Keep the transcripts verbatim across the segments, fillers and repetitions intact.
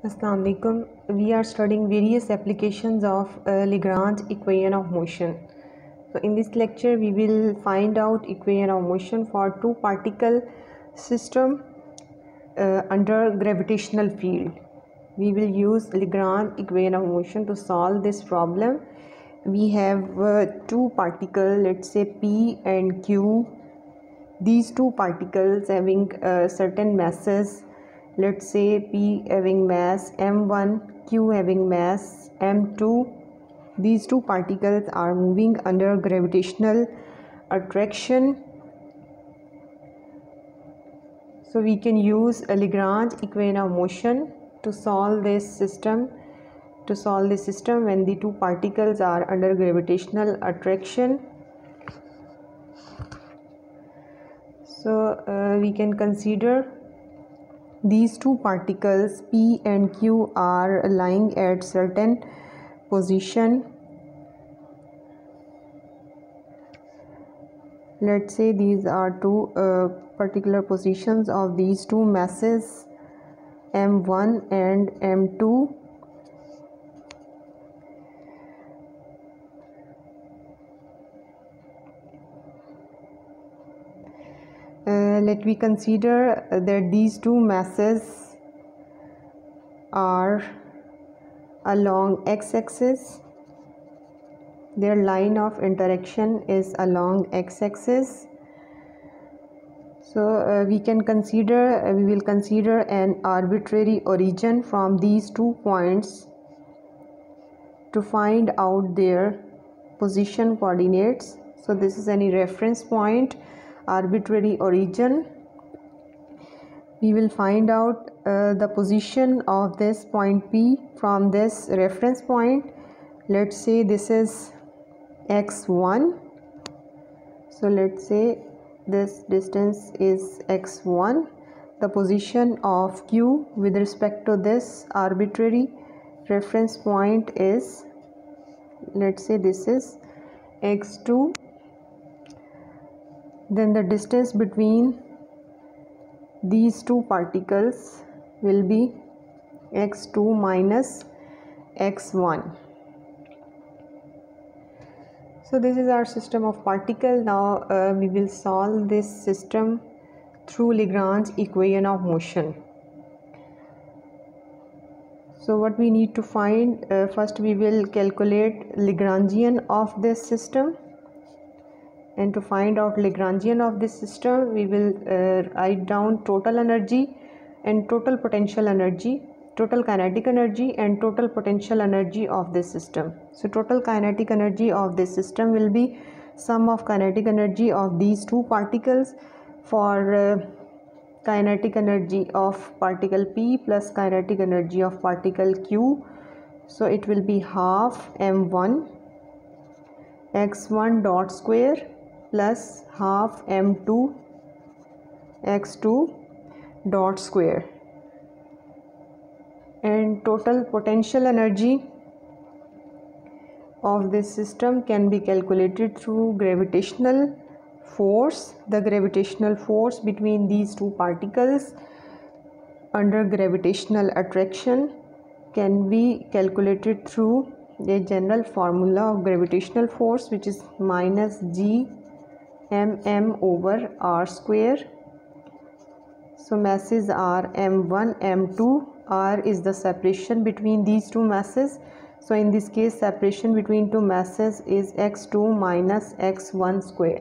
Assalamu alaikum. We are studying various applications of uh, Lagrange equation of motion. So in this lecture we will find out equation of motion for two particle system uh, under gravitational field. We will use Lagrange equation of motion to solve this problem. We have uh, two particles, let's say P and Q. These two particles having uh, certain masses, let's say P having mass m one, Q having mass m two. These two particles are moving under gravitational attraction. So we can use a Lagrange equation of motion to solve this system to solve this system when the two particles are under gravitational attraction. So uh, we can consider these two particles P and Q are lying at certain position. Let's say these are two uh, particular positions of these two masses m one and m two. Uh, let me consider that these two masses are along x-axis. Their line of interaction is along x-axis. So uh, we can consider uh, we will consider an arbitrary origin from these two points to find out their position coordinates. So this is any reference point, arbitrary origin. We will find out uh, the position of this point P from this reference point. Let's say this is x one. So let's say this distance is x one. The position of Q with respect to this arbitrary reference point is, let's say this is x two. Then the distance between these two particles will be x two minus x one. So this is our system of particles. Now uh, we will solve this system through Lagrange equation of motion. So what we need to find, uh, first we will calculate Lagrangian of this system. And to find out Lagrangian of this system, we will uh, write down total energy and total potential energy, total kinetic energy and total potential energy of this system. So total kinetic energy of this system will be sum of kinetic energy of these two particles for uh, kinetic energy of particle P plus kinetic energy of particle Q. So it will be half m one x one dot square plus half m two x two dot square. And total potential energy of this system can be calculated through gravitational force. The gravitational force between these two particles under gravitational attraction can be calculated through a general formula of gravitational force, which is minus g mm over r square. So masses are m one, m two. R is the separation between these two masses. So in this case, separation between two masses is x two minus x one square.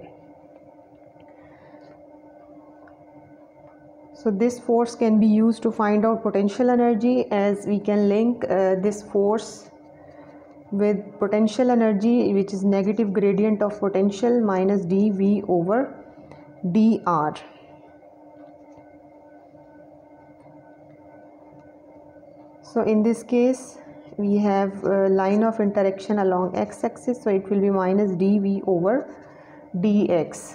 So this force can be used to find out potential energy, as we can link uh, this force with potential energy, which is negative gradient of potential minus dV over dr. So in this case we have a line of interaction along x-axis, so it will be minus dV over dx.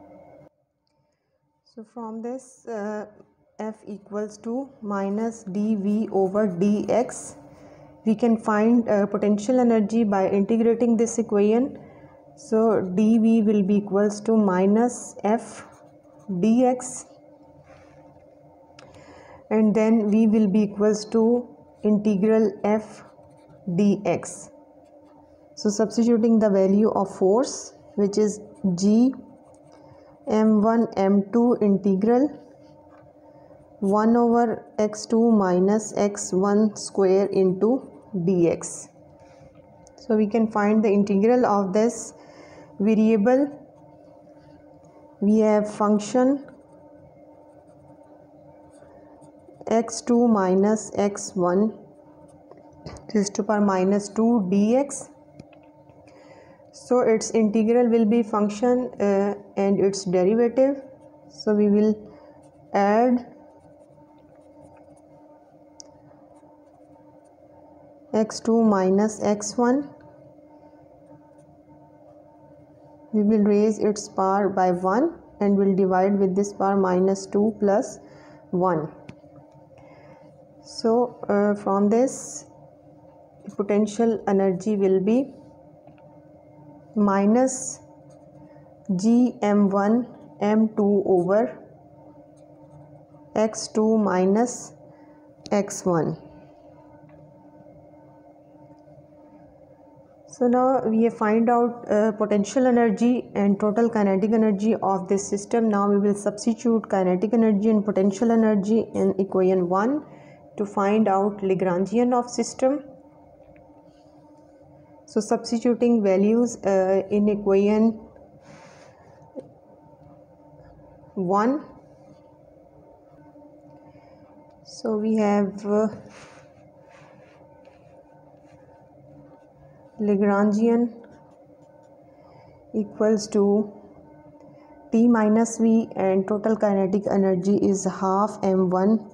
So from this uh, F equals to minus dV over dx, we can find uh, potential energy by integrating this equation. So dV will be equals to minus F dx, and then V will be equals to integral f dx. So substituting the value of force, which is g m one m two integral one over x two minus x one square into dx. So we can find the integral of this variable. We have function x two minus x one raised to power minus two dx. So its integral will be function uh, and its derivative. So we will add x two minus x one. We will raise its power by one and will divide with this power minus two plus one. So uh, from this, potential energy will be minus g m one m two over x two minus x one. So now we have find out uh, potential energy and total kinetic energy of this system. Now we will substitute kinetic energy and potential energy in equation one to find out Lagrangian of system. So substituting values uh, in equation one. So we have uh, Lagrangian equals to T minus V, and total kinetic energy is half m one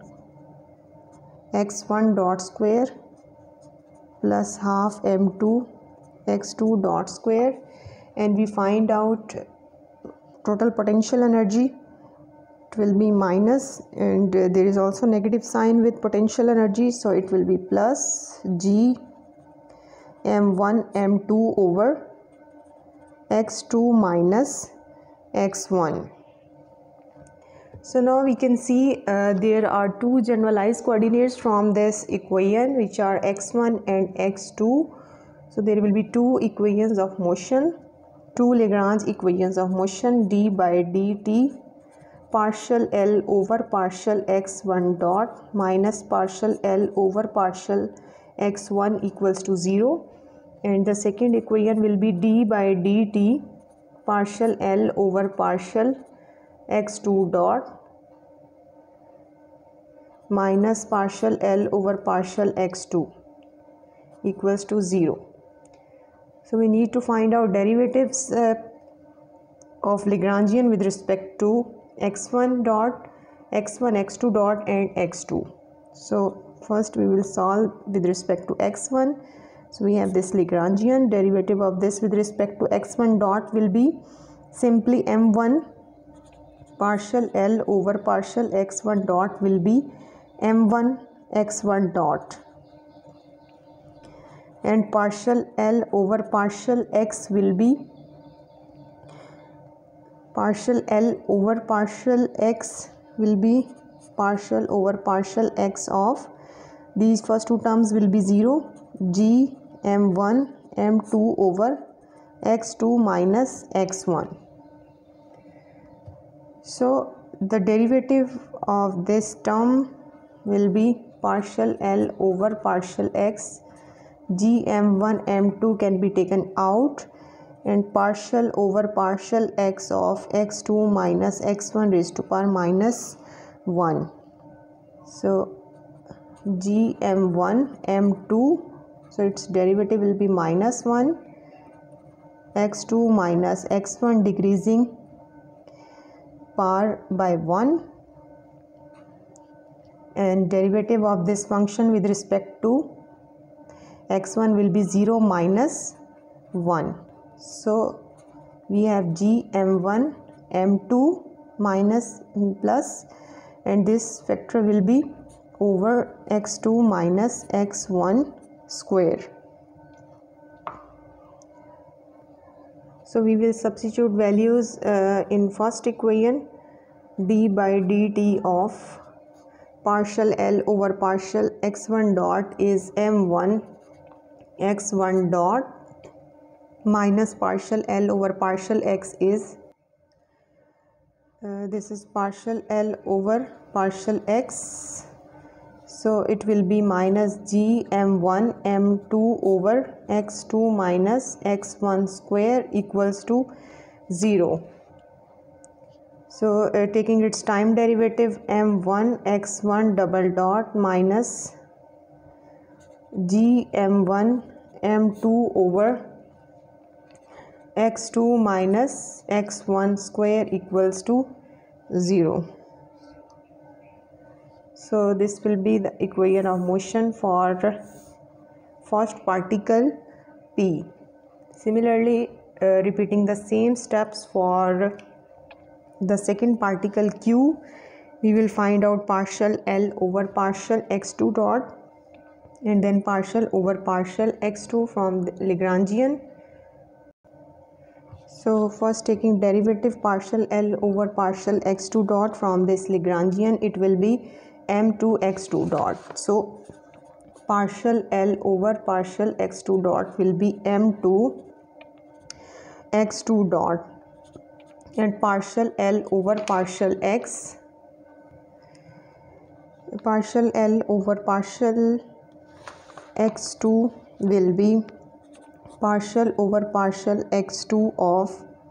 x one dot square plus half m two x two dot square, and we find out total potential energy. It will be minus, and uh, there is also negative sign with potential energy, so it will be plus g m one m two over x two minus x one. So now we can see uh, there are two generalized coordinates from this equation, which are x one and x two. So there will be two equations of motion, two Lagrange equations of motion, d by dt partial L over partial x one dot minus partial L over partial x one equals to zero, and the second equation will be d by dt partial L over partial x two dot minus partial L over partial x two equals to zero. So we need to find out derivatives uh, of Lagrangian with respect to x one dot, x one, x two dot and x two. So first we will solve with respect to x one. So we have this Lagrangian. Derivative of this with respect to x one dot will be simply m one partial L over partial x one dot will be m one x one dot, and partial L over partial x will be partial L over partial x will be partial over partial x of these first two terms will be zero, g m one m two over x two minus x one. So the derivative of this term will be partial L over partial x, g m one m two can be taken out, and partial over partial x of x two minus x one raised to power minus one. So g m one m two, so its derivative will be minus one, x two minus x one decreasing power by one, and derivative of this function with respect to x one will be zero minus one. So we have g m one m two minus plus, and this factor will be over x two minus x one square. So we will substitute values uh, in first equation, d by dt of partial L over partial x one dot is m one x one dot minus partial L over partial x is uh, this is partial L over partial x, so it will be minus g m one m two over x two minus x one square equals to zero. So uh, taking its time derivative, m one x one double dot minus g m one m two over x two minus x one square equals to zero. So this will be the equation of motion for first particle P. Similarly, uh, repeating the same steps for the second particle Q, we will find out partial L over partial x two dot and then partial over partial x two from the Lagrangian. So first taking derivative partial L over partial x two dot from this Lagrangian, it will be m two x two dot. So partial L over partial x two dot will be m two x two dot and partial L over partial x, partial L over partial x two will be partial over partial x two of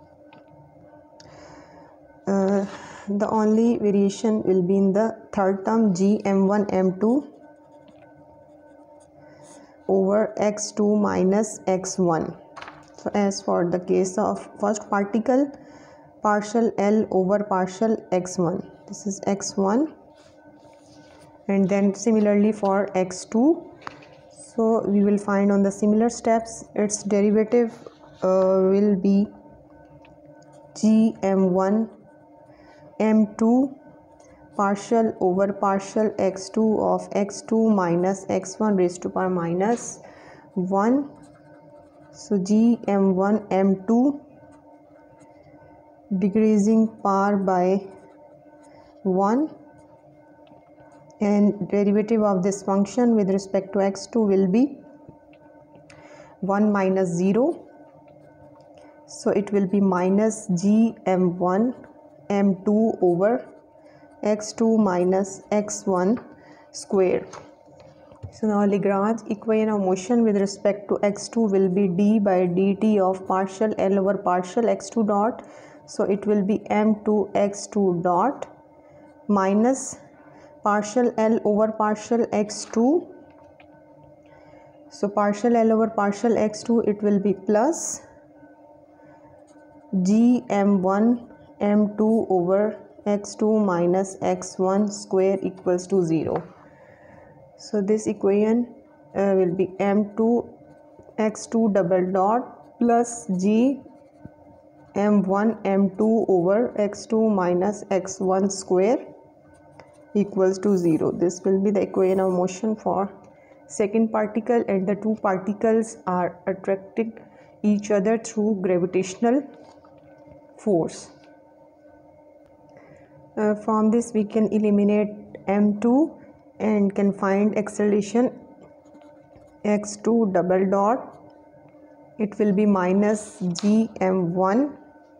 uh, the only variation will be in the third term g m one m two over x two minus x one. So as for the case of first particle, partial L over partial x one, this is x one, and then similarly for x two. So we will find on the similar steps its derivative uh, will be g m one m two partial over partial x two of x two minus x one raised to power minus one. So g m one m two decreasing power by one, and derivative of this function with respect to x two will be one minus zero. So it will be minus g m one m two over x two minus x one square. So now Lagrange equation of motion with respect to x two will be d by dt of partial L over partial x two dot. So it will be m two x two dot minus partial L over partial x two. So partial L over partial x two, it will be plus g m one m two over x two minus x one square equals to zero. So this equation uh, will be m two x two double dot plus g m one m two over x two minus x one square equals to zero. This will be the equation of motion for second particle, and the two particles are attracting each other through gravitational force. Uh, from this we can eliminate m two and can find acceleration x two double dot. It will be minus g m one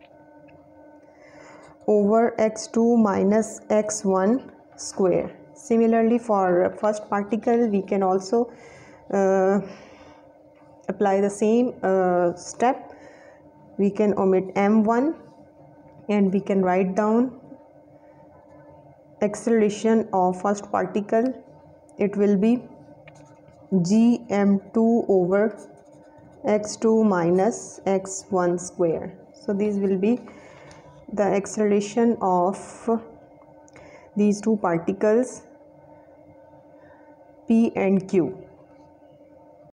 over x two minus x one square. Similarly for first particle we can also uh, apply the same uh, step. We can omit m one and we can write down acceleration of first particle. It will be g m two over x two minus x one square. So these will be the acceleration of these two particles P and Q.